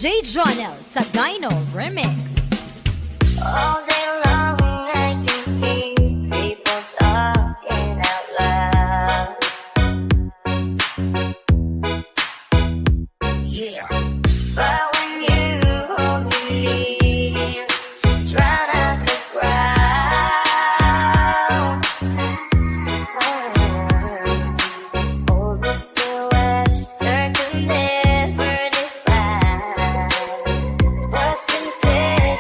DJ Jonel sa Dino Remix. All day long I can hear people talking out loud. Yeah. But when you hold me near, drown out the crowd. Old Mr. Webster could never define what's been said.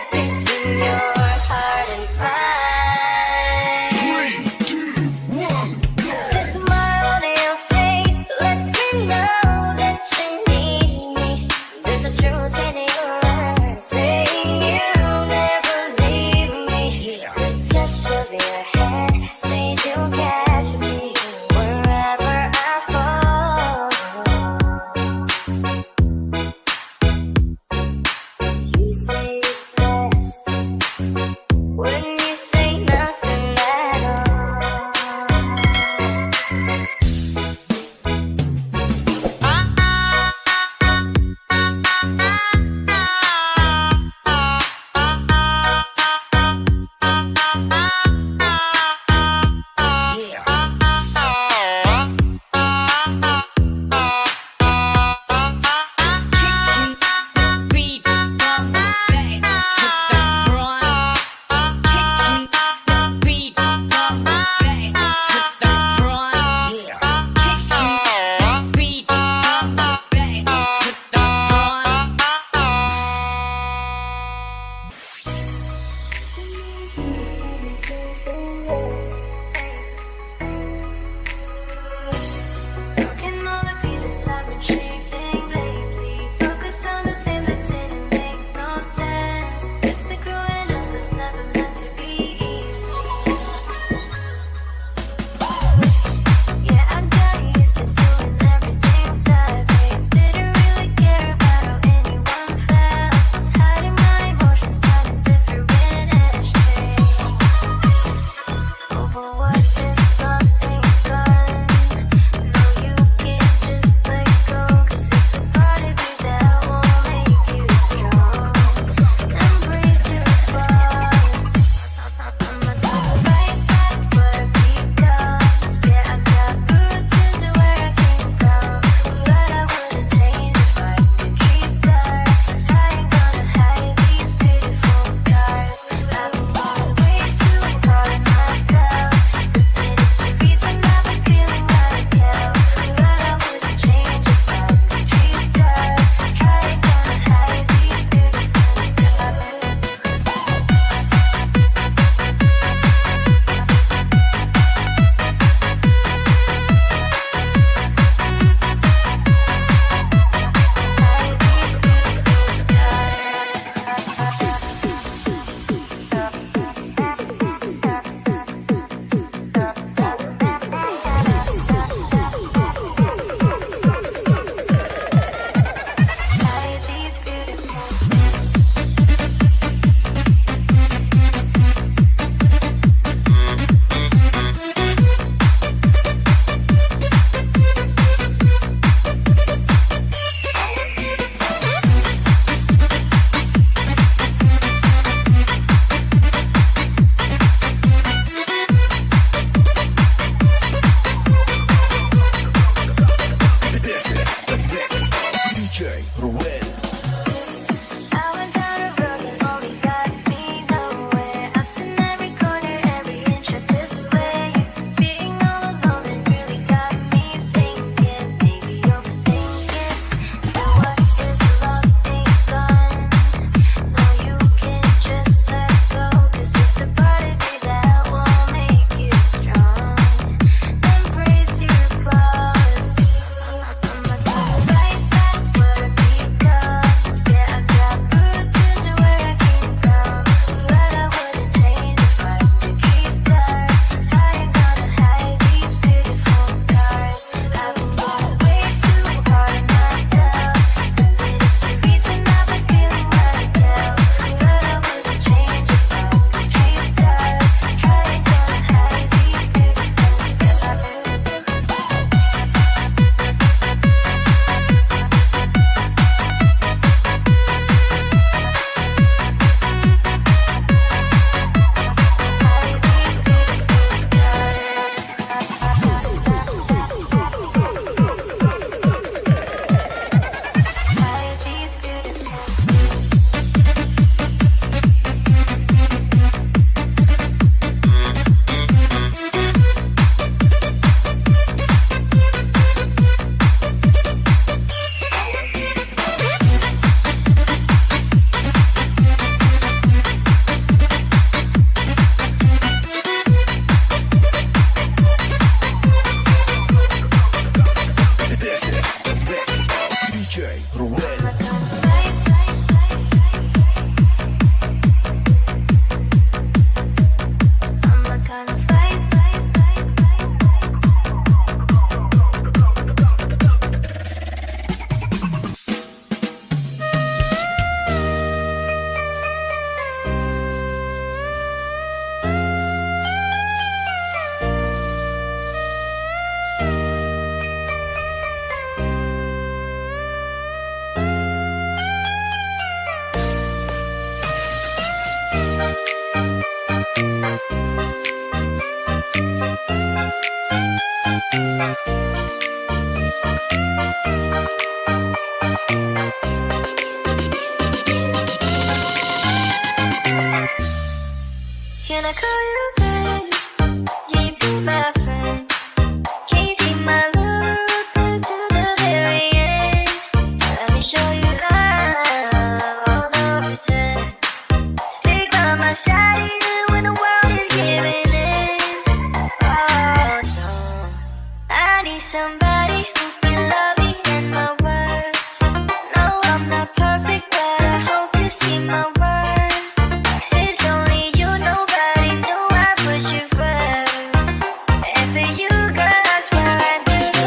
somebody who can love me and my worth. No, I'm not perfect, but I hope you see my worth. Since only you, nobody knew I put you first. And for you, girl, I swear I do the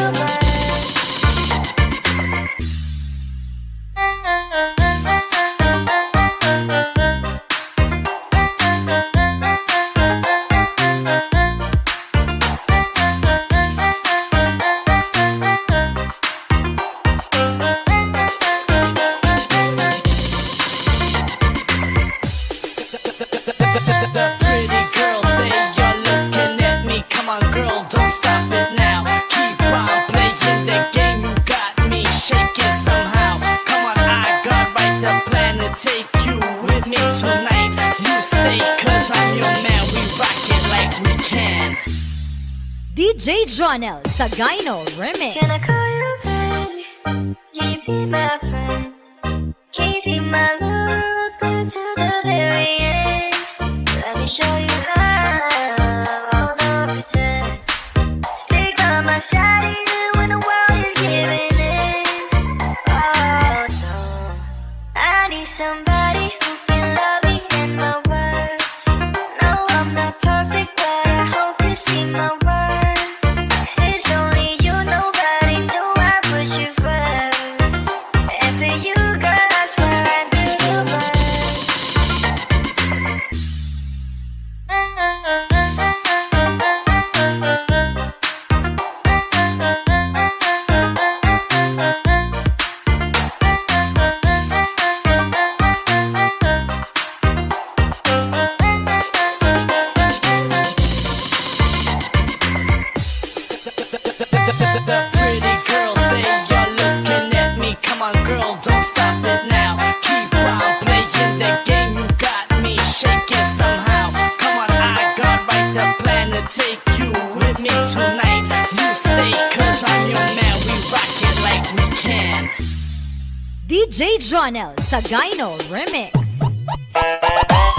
The pretty girl say you're looking at me. Come on, girl, don't stop it now. Keep on playing the game. You got me shaking somehow. Come on, I got right the plan to take you with me tonight. You stay, cause I'm your man. We rock it like we can. DJ Jonel sa Gyno Remix. Can I call you baby? Can you be my friend? Can you be my love good to the very end? Let me show you how, all the pretend. Stick by my side even when the world is giving in. Oh no, I need somebody who can love me and my worth. No, I'm not perfect, but I hope you see my worth. Since only you, nobody knew I put you first. And for you, girl, I swear I do the The pretty girl say you're looking at me. Come on, girl, don't stop it now. Keep on playing the game. You got me shaking somehow. Come on, I got right the plan to take you with me tonight. You stay, cause I'm your man. We rock it like we can. DJ Jonel sa Gyno Remix.